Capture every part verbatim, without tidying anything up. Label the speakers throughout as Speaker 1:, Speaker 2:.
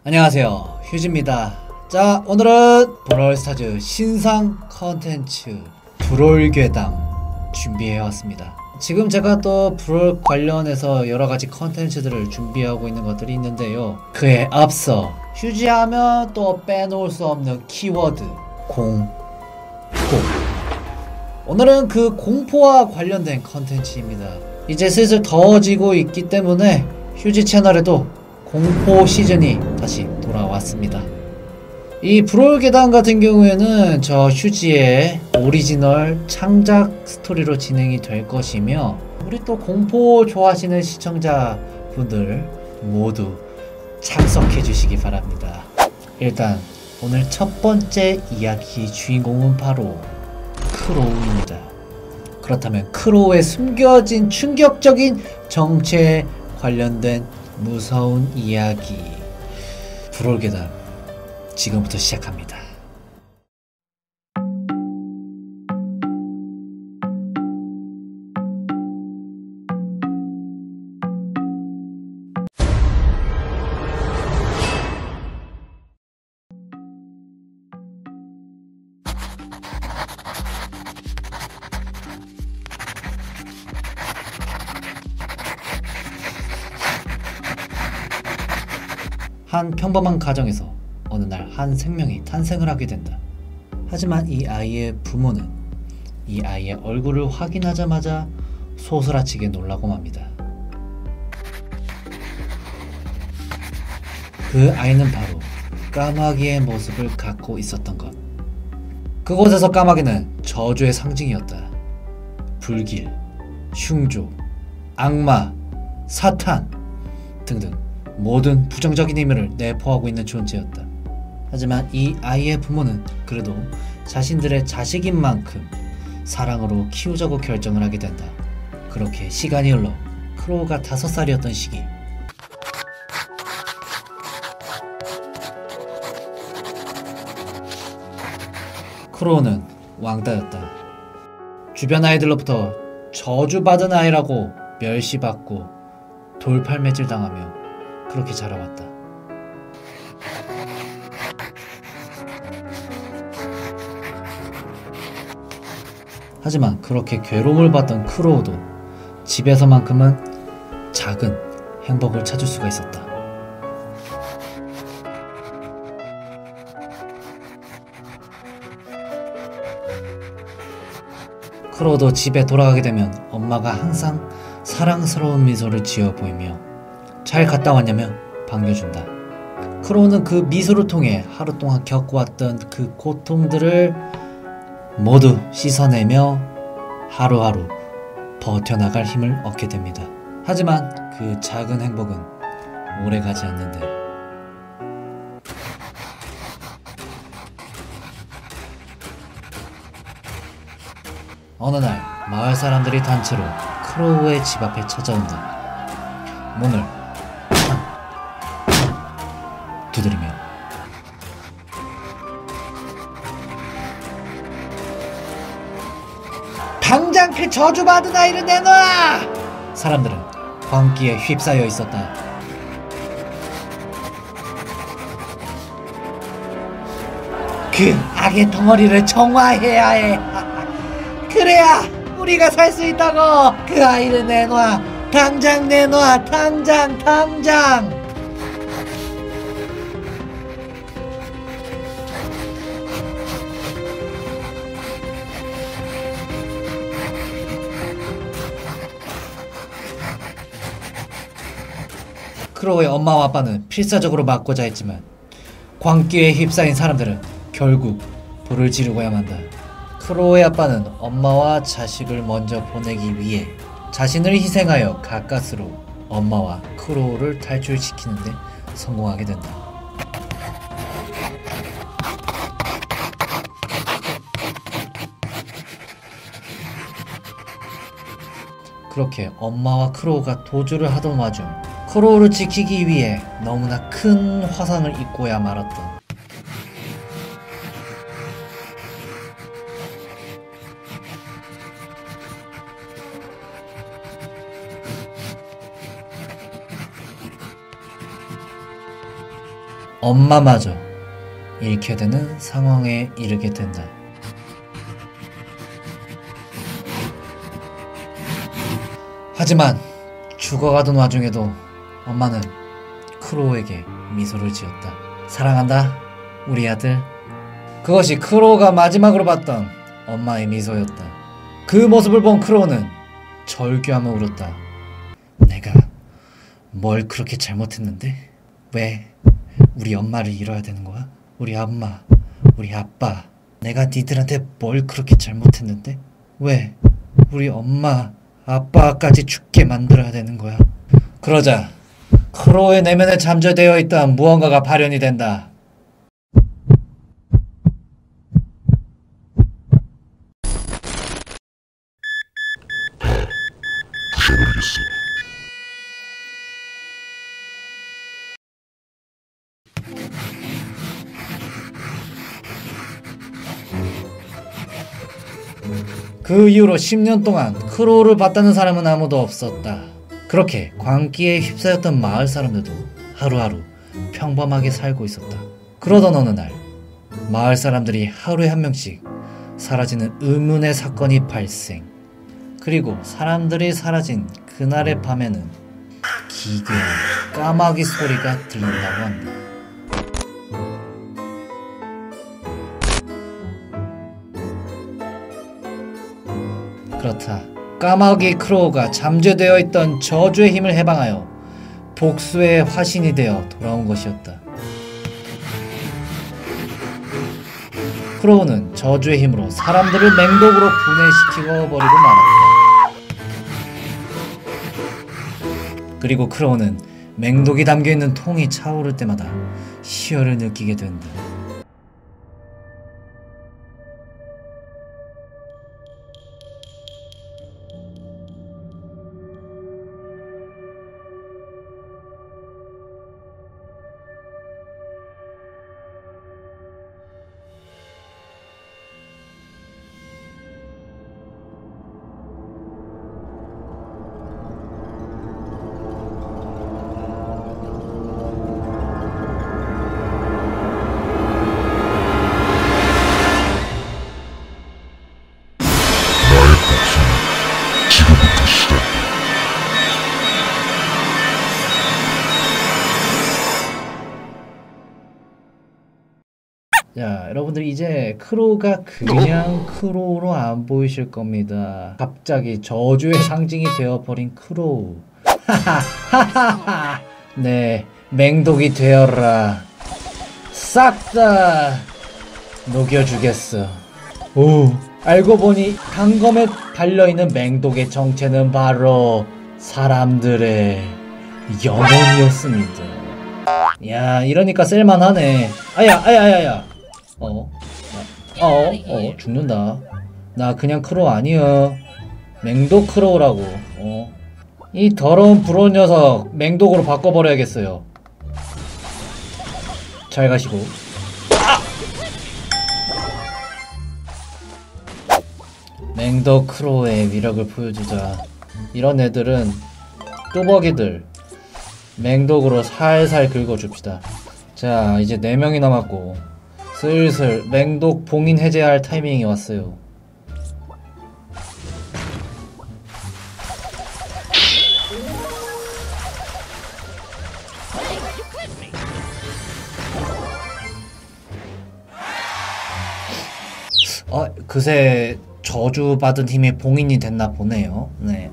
Speaker 1: 안녕하세요, 휴지입니다. 자, 오늘은 브롤스타즈 신상 컨텐츠 브롤괴담 준비해왔습니다. 지금 제가 또 브롤 관련해서 여러가지 컨텐츠들을 준비하고 있는 것들이 있는데요, 그에 앞서 휴지하면 또 빼놓을 수 없는 키워드 공포. 오늘은 그 공포와 관련된 컨텐츠입니다. 이제 슬슬 더워지고 있기 때문에 휴지 채널에도 공포 시즌이 다시 돌아왔습니다. 이 브롤괴담 같은 경우에는 저 휴지의 오리지널 창작 스토리로 진행이 될 것이며, 우리 또 공포 좋아하시는 시청자분들 모두 참석해 주시기 바랍니다. 일단 오늘 첫 번째 이야기 주인공은 바로 크로우입니다. 그렇다면 크로우의 숨겨진 충격적인 정체에 관련된 무서운 이야기 브롤괴담 지금부터 시작합니다. 한 평범한 가정에서 어느 날 한 생명이 탄생을 하게 된다. 하지만 이 아이의 부모는 이 아이의 얼굴을 확인하자마자 소스라치게 놀라고 맙니다. 그 아이는 바로 까마귀의 모습을 갖고 있었던 것. 그곳에서 까마귀는 저주의 상징이었다. 불길, 흉조, 악마, 사탄 등등 모든 부정적인 의미를 내포하고 있는 존재였다. 하지만 이 아이의 부모는 그래도 자신들의 자식인 만큼 사랑으로 키우자고 결정을 하게 된다. 그렇게 시간이 흘러 크로우가 다섯 살이었던 시기, 크로우는 왕따였다. 주변 아이들로부터 저주받은 아이라고 멸시받고 돌팔매질 당하며 그렇게 자라왔다. 하지만 그렇게 괴로움을 받던 크로우도 집에서만큼은 작은 행복을 찾을 수가 있었다. 크로우도 집에 돌아가게 되면 엄마가 항상 사랑스러운 미소를 지어 보이며 잘 갔다 왔냐며 반겨준다. 크로우는 그 미소를 통해 하루 동안 겪어왔던 그 고통들을 모두 씻어내며 하루하루 버텨나갈 힘을 얻게 됩니다. 하지만 그 작은 행복은 오래가지 않는데, 어느 날 마을 사람들이 단체로 크로우의 집 앞에 찾아온다. 문을 두드리며 당장 그 저주받은 아이를 내놔! 사람들은 광기에 휩싸여 있었다. 그 악의 덩어리를 정화해야 해. 그래야 우리가 살 수 있다고. 그 아이를 내놔. 당장 내놔. 당장 당장. 크로우의 엄마와 아빠는 필사적으로 막고자 했지만 광기에 휩싸인 사람들은 결국 불을 지르고야만 한다. 크로우의 아빠는 엄마와 자식을 먼저 보내기 위해 자신을 희생하여 가까스로 엄마와 크로우를 탈출시키는데 성공하게 된다. 그렇게 엄마와 크로우가 도주를 하던 와중 크로우를 지키기 위해 너무나 큰 화상을 입고야 말았던 엄마마저 잃게 되는 상황에 이르게 된다. 하지만 죽어가던 와중에도 엄마는 크로우에게 미소를 지었다. 사랑한다, 우리 아들. 그것이 크로우가 마지막으로 봤던 엄마의 미소였다. 그 모습을 본 크로우는 절규하며 울었다. 내가 뭘 그렇게 잘못했는데? 왜 우리 엄마를 잃어야 되는 거야? 우리 엄마, 우리 아빠, 내가 니들한테 뭘 그렇게 잘못했는데? 왜 우리 엄마, 아빠까지 죽게 만들어야 되는 거야? 그러자 크로우의 내면에 잠재되어 있던 무언가가 발현이 된다.
Speaker 2: 부셔버리겠어.
Speaker 1: 그 이후로 십 년 동안 크로우를 봤다는 사람은 아무도 없었다. 그렇게 광기에 휩싸였던 마을 사람들도 하루하루 평범하게 살고 있었다. 그러던 어느 날 마을 사람들이 하루에 한 명씩 사라지는 의문의 사건이 발생. 그리고 사람들이 사라진 그날의 밤에는 기괴한 까마귀 소리가 들린다고 한다. 그렇다. 까마귀 크로우가 잠재되어 있던 저주의 힘을 해방하여 복수의 화신이 되어 돌아온 것이었다. 크로우는 저주의 힘으로 사람들을 맹독으로 분해시키고 버리고 말았다. 그리고 크로우는 맹독이 담겨있는 통이 차오를 때마다 희열을 느끼게 된다.
Speaker 2: 지금부터 시작.
Speaker 1: 자, 여러분들 이제 크로우가 그냥 크로우로 안 보이실 겁니다. 갑자기 저주의 상징이 되어버린 크로우. 하하하하하. 네, 맹독이 되어라. 싹 다 녹여주겠어. 오, 알고 보니 단검에 달려있는 맹독의 정체는 바로 사람들의 영혼이었습니다. 야, 이러니까 쓸만하네. 아야, 아야, 아야, 아야. 어? 어? 어? 죽는다. 나 그냥 크로우 아니여. 맹독 크로우라고. 어? 이 더러운 불온 녀석 맹독으로 바꿔버려야겠어요. 잘 가시고. 아! 맹독 크로우의 위력을 보여주자. 이런 애들은 뚜벅이들 맹독으로 살살 긁어줍시다. 자, 이제 네 명이 남았고 슬슬 맹독 봉인 해제할 타이밍이 왔어요. 어, 그새 저주받은 힘이 봉인이 됐나 보네요. 네.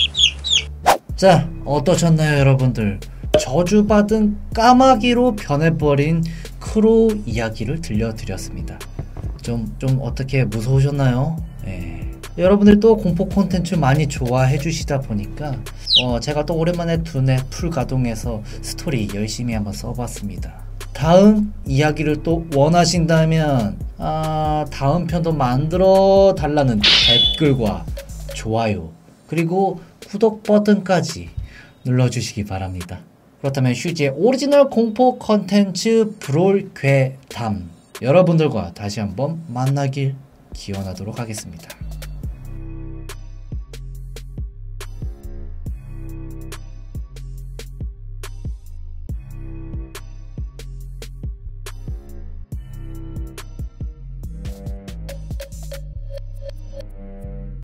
Speaker 1: 자, 어떠셨나요 여러분들? 저주받은 까마귀로 변해버린 크로우 이야기를 들려드렸습니다. 좀, 좀 어떻게 무서우셨나요? 네. 여러분들 또 공포 콘텐츠 많이 좋아해 주시다 보니까 어, 제가 또 오랜만에 두뇌 풀 가동해서 스토리 열심히 한번 써봤습니다. 다음 이야기를 또 원하신다면 아, 다음 편도 만들어 달라는 댓글과 좋아요 그리고 구독 버튼까지 눌러주시기 바랍니다. 그렇다면 슈지의 오리지널 공포 컨텐츠 브롤 괴담 여러분들과 다시 한번 만나길 기원하도록 하겠습니다.